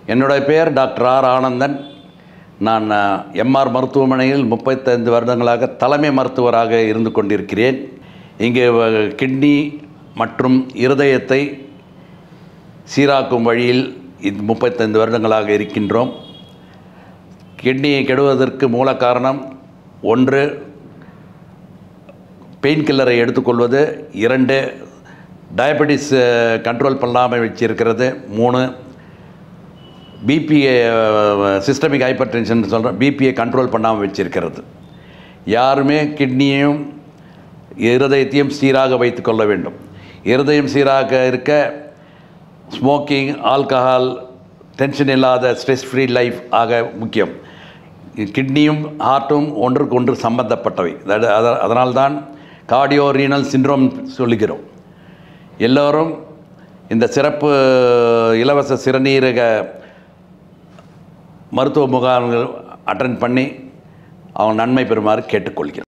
என்னுடைய பெயர் doctor R.Anandan. நான் எம்ஆர் மருத்துவமனையில் 35 வருடங்களாக தலைமை மருத்துவராக இருந்து கொண்டிருக்கிறேன். இங்கே கிட்னி மற்றும் இருதயத்தை சீராக்கும் வழியில் 35 வருடங்களாக இருக்கின்றோம். கிட்னியை கெடுவதற்கு மூல காரணம் 1 பெயின் கில்லரை எடுத்துக்கொள்வது, 2 டயபெட்டிஸ் கண்ட்ரோல் பண்ணாமல் வச்சிருக்கிறது, 3 பிபிஏ சிஸ்டமிக் ஹைப்பர் டென்ஷன் சொல்கிறோம், பிபியை கண்ட்ரோல் பண்ணாமல் வச்சிருக்கிறது. யாருமே கிட்னியையும் இருதயத்தையும் சீராக வைத்து கொள்ள வேண்டும். இருதயம் சீராக இருக்க ஸ்மோக்கிங், ஆல்கஹால், டென்ஷன் இல்லாத ஸ்ட்ரெஸ் ஃப்ரீ லைஃப் ஆக முக்கியம். கிட்னியும் ஹார்ட்டும் ஒன்றுக்கு ஒன்று சம்பந்தப்பட்டவை. அதனால்தான் கார்டியோரீனல் சிண்ட்ரோம் சொல்லுகிறோம். எல்லோரும் இந்த சிறப்பு இலவச சிறுநீரக மருத்துவ முகாம்கள் அட்டெண்ட் பண்ணி அவங்க நன்மை பெறுமாறு கேட்டுக்கொள்கிறேன்.